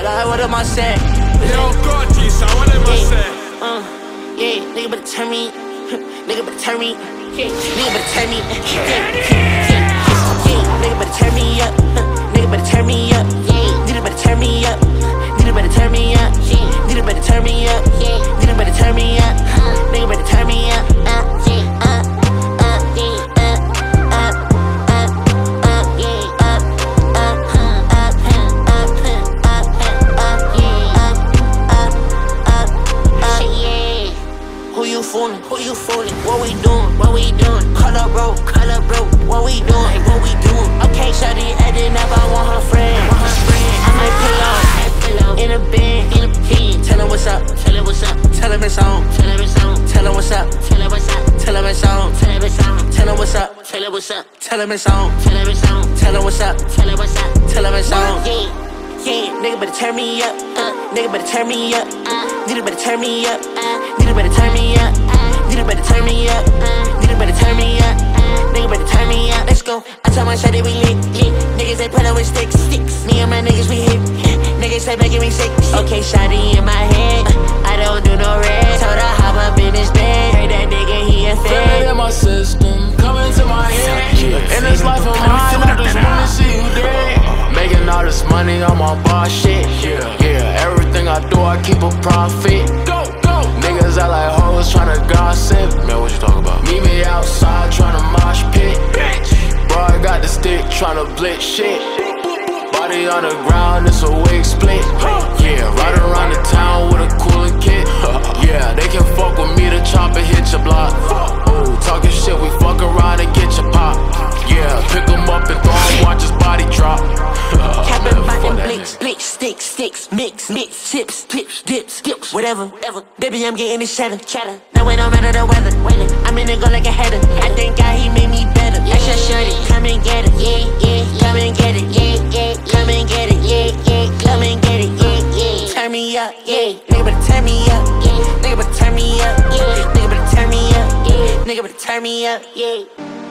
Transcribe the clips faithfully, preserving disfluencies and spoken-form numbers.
Like, what am I saying? Yo, Cochise, what am I saying? Uh, yeah, nigga better turn me. Nigga better turn me. Nigga better turn me. Nigga better turn me up. Nigga better turn me up. Nigga better turn me up. Nigga better turn me up. Nigga better turn me up. Nigga better turn me up. Nigga better turn me up. Who you fooling? Who you fooling? What we doing? What we doing? Call up bro, call up bro. What we doing? What we doing? Okay, shawty adding up. I want her friend. Want her friend. I might pull up in a bed, in a pen. Tell him what's up. Tell him what's up. Tell him it's on. Tell him it's on. Tell him what's up. Tell him what's up. Tell him it's on. Tell him it's on. Tell him what's up. Tell him what's up. Tell him it's on. Tell him it's on. Tell him what's up. Tell him what's up. Tell him it's on. Yeah, yeah. Nigga better turn me up. Nigga better turn me up. Nigga better turn me up. Nigga better turn me up. Nigga better turn me up. Nigga better turn me up. Nigga better turn me up. Let's go. I told my shawty we lit, lit. Niggas they put up with sticks, sticks. Me and my niggas we hit. Niggas say making me sick. Okay, shawty in my head. I don't do no red. Told her hop up in his bed. Heard that nigga he a Feel fed. it in my system, coming to my head. In this life of mine, I just wanna see you dead. Making all this money on my boss shit. Yeah, yeah. Everything I do, I keep a profit. Go, go. Niggas act like hoes tryna gossip. Man, what you talking about? Meet me outside tryna mosh pit. Bitch. Bro, I got the stick tryna blitz shit. Body on the ground, it's a wig split. Yeah, ride around the town with a cooler kit. Yeah, they can fuck with me, the chopper hit your block. Ooh, talking shit, we fuck around and get your pop. Yeah, pick him up and throw him, watch his body drop. Capping, biting, blicks, blicks, sticks, sticks, mix, mix, sips, clips, dips, dips, whatever, whatever. Baby, I'm getting this cheddar, cheddar. Now it don't matter the weather, weather. I'm in it go like a header. I thank God he made me better. I should shorty, come and get it, yeah, yeah. Come and get it, yeah, yeah. Come and get it, yeah, yeah. Come and get it, yeah, yeah. Turn me up, yeah. Nigga better turn me up, yeah. Nigga better turn me up, yeah. Nigga better turn me up, yeah. Nigga better turn me up, yeah.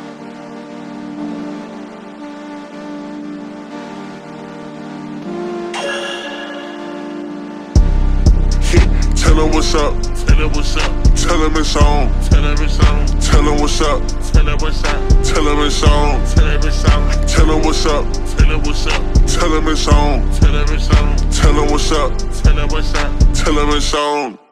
Tell him what's up. Tell him what's up. Tell him it's on. Tell him it's on. Tell him what's up. Tell him what's up. Tell him it's on. Tell him it's on. Tell him what's up. Tell him what's up. Tell him it's on. Tell him it's on. Tell him what's up. Tell him what's up. Tell him it's on.